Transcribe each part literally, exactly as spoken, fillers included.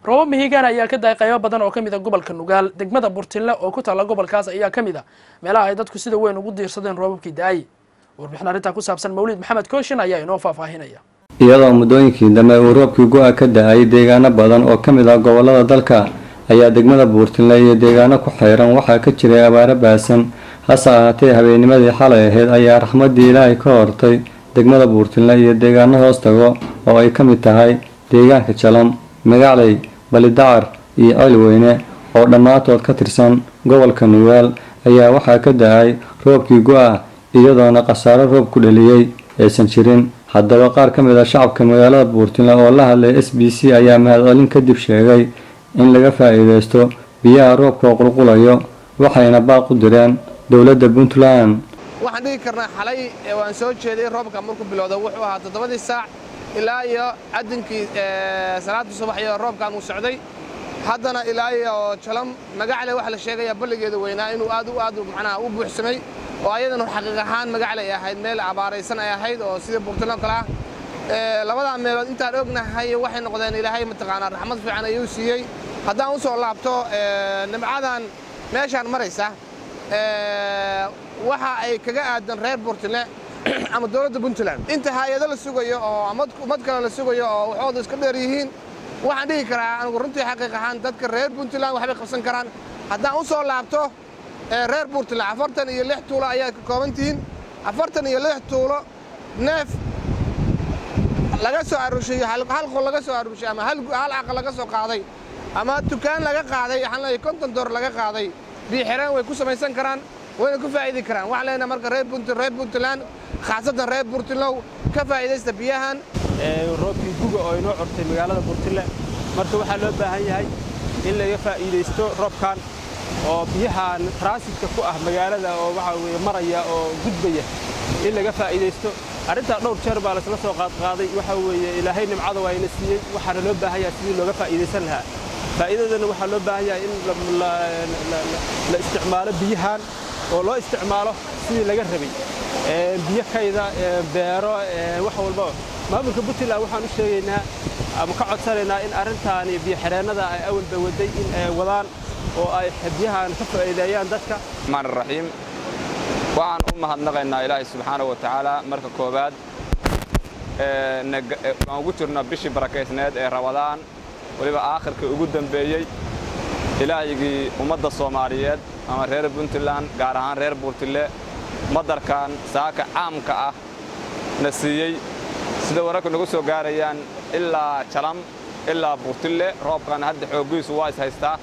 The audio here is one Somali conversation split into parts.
roobab mihigaan ayaa ka daay qaybo badan oo kamid ah gobolka Nugaal degmada Burtinle oo ku taala gobolkaas ayaa kamid ah meelaha ay dadku sida weyn ugu diirsadeen roobabkii daay warbixin arrinta ku saabsan Mawlid Maxamed Kooshin ayaa inoo faahfaahinaya iyadoo muddooyinkii dambe uu roobkii go'a ka daay deegaano badan oo kamid ah gobolada dalka ayaa degmada Burtinle iyo deegaano ku xeeran waxaa ka jiray abaaro baasan hase ahaatee habeennimadii xalay ahayd ayaa raxmadii Ilaahay ka hortay degmada Burtinle iyo deegaano hoos tago oo ay kamid tahay deegaanka Jalam magaalay Balidacar iyo Alweyne oo dhamaatood ka tirsan gobolka Nugaal ayaa waxaa ka daay roobkii go'a iyadoona qasaaro roob ku dhaliyay aysan jirin haddaba qaar ka mid ah shacabka magaalada Burtinle oo la hadlay S B C ayaa mahadcelin kadib sheegay in laga faa'iideysto biyaha roobka qulqulayo waxayna baaq u direen dawladda Puntland waxaan dhigi karnaa xalay waan soo jeeday roobka markuu bilowday wuxuu ahaa toddobadii saac ilaa iyo cadinkii salaada subax iyo roobkan uu socday haddana ilaa iyo Jalam magacle waxa la sheegay balligeeda weynaa inuu aad u aad macnaha u buuxsamay oo ayadana xaqiiq ahaan magacle ay ahayd meel abaaraysan ay ahayd oo sida Burtinle kala ee labada meelood intaan ognahay waxay noqdeen Ilaahay mataqaana raxmad fiican ayuu siiyay haddaan u soo laabto nimcadan meeshaan maraysa ee waxa ay kaga aadan reer Burtinle ama dawladda Puntland inta hay'ado la sugayo oo umad kale la sugayo oo waxooda iska dheer yihiin waxaan dhigi karaa anigu runtii xaqiiq ahaan dadka reer Puntland waxay qabsan karaan haddaan u soo laabto reer Burtinle afartan iyo lix tuulo ayaa ka kooban tihiin afartan iyo lix tuulo neef laga soo arushay hal qol laga soo arushay ama hal hal aqal laga soo qaaday ama dukaan laga qaaday waxaan leeyahay konton door laga qaaday bi xiraan way ku samaysan karaan way ku faa'iidi karaan wax leena marka reer Puntland reer Puntland khaasatan reer Burtinle ka faa'iideysta biyahan ee roobkii guga oo inoo cortay magaalada Burtinle marka waxa loo baahan yahay in laga faa'iideysto roobkan oo biyahan transitka ku ah magaalada oo waxa weeye maraya oo gudbaya in laga faa'iideysto arinta dhowr jeer baa la isla soo qaad qaaday waxa weeye Ilaahay nimcada waa ina siiyay waxa loo baahan yahay sidii looga faa'iideysan lahaa faa'iidadana waxa loo baahan yahay in la isticmaalo biyahan oo loo isticmaalo sidii laga rabay ee biyo kayda beero wax walba maamulka Puntland waxaan u sheegaynaa ama ka codsanaynaa in arintaani biyo xireenada ay awalba waday in ay wadaan oo ay biyahan ka faa'iideeyaan dadka maan raxiim waxaan u mahadnaqaynaa Ilaahay subxaanahu wa ta'ala marka koobaad ee aan ugu jirno bishii barakeysneed ee Ramadaan waliba aakhirka ugu dambeeyay Ilaahaygi ummadda Soomaaliyeed ama reer Puntland gaar ahaan reer Burtinle madarkan saaka caamka ah nasiyay sida wararka nagu soo gaarayaan ilaa Jalam ilaa Burtinle roobkan hadda xoogiisu waa is haystaa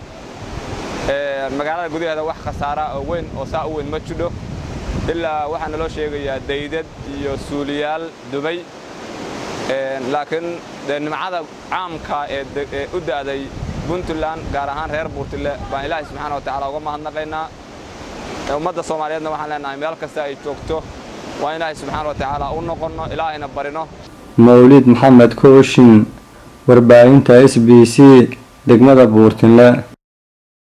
ee magaalada gudaheeda wax khasaara oo weyn oo saa u weyn ma jiro ilaa waxaan loo sheegayaa daydad iyo suuliyaal dubay ee laakiin nimcada caamka ee u daaday Puntland gaar ahaan reer Burtinle baan Ilaahay subxaanahu wa ta'ala uga mahadnaqaynaa ummadda Soomaaliyeedna waxaan leenahay meel kasta ay joogto waa Ilaahay subxaanahu wa ta'ala u noqono Ilaahayna barino Mawlid Maxamed Kooshin warbaahinta S B C degmada Burtinle.